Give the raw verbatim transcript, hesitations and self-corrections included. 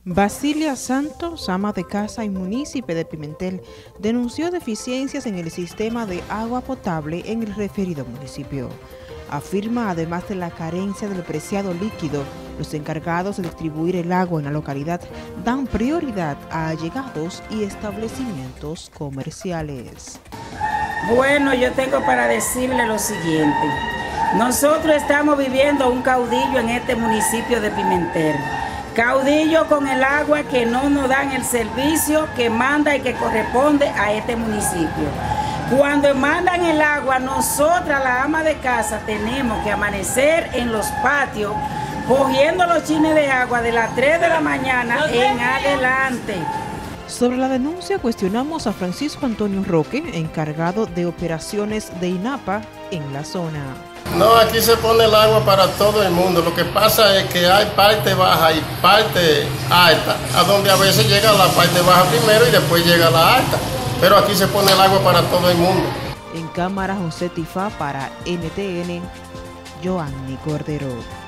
Basilia Santos, ama de casa y munícipe de Pimentel, denunció deficiencias en el sistema de agua potable en el referido municipio. Afirma, además de la carencia del preciado líquido, los encargados de distribuir el agua en la localidad dan prioridad a allegados y establecimientos comerciales. Bueno, yo tengo para decirle lo siguiente. Nosotros estamos viviendo un caudillo en este municipio de Pimentel. Caudillo con el agua que no nos dan el servicio que manda y que corresponde a este municipio. Cuando mandan el agua, nosotras, la ama de casa, tenemos que amanecer en los patios cogiendo los chines de agua de las tres de la mañana en adelante. Sobre la denuncia cuestionamos a Francisco Antonio Roque, encargado de operaciones de INAPA en la zona. No, aquí se pone el agua para todo el mundo. Lo que pasa es que hay parte baja y parte alta, a donde a veces llega la parte baja primero y después llega la alta. Pero aquí se pone el agua para todo el mundo. En cámara, José Tifá para N T N, Joanny Cordero.